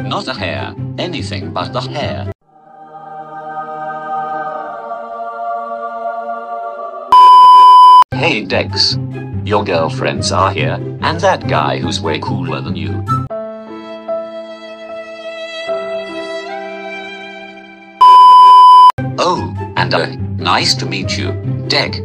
not a hair, anything but the hair. Hey Dex. Your girlfriends are here, and that guy who's way cooler than you. Oh, and nice to meet you, Deg.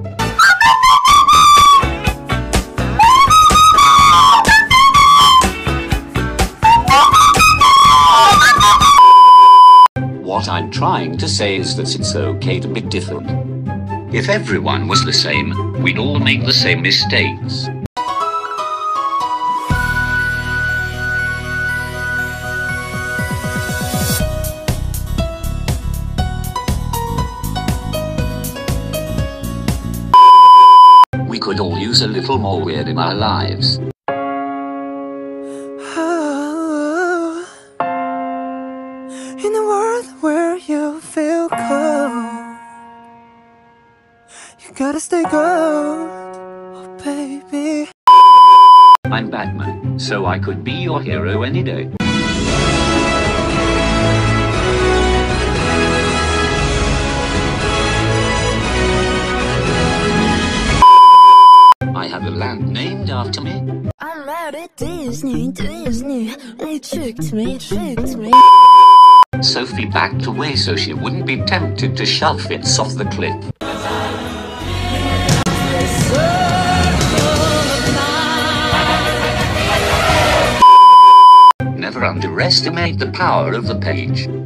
What I'm trying to say is that it's okay to be different. If everyone was the same, we'd all make the same mistakes. We could all use a little more weird in our lives. In a world where you feel cold, you gotta stay gold, oh baby. I'm Batman, so I could be your hero any day. I have a land named after me. I'm mad at Disney, it tricked me. Sophie backed away so she wouldn't be tempted to shove Fitz off the cliff. Never underestimate the power of the page.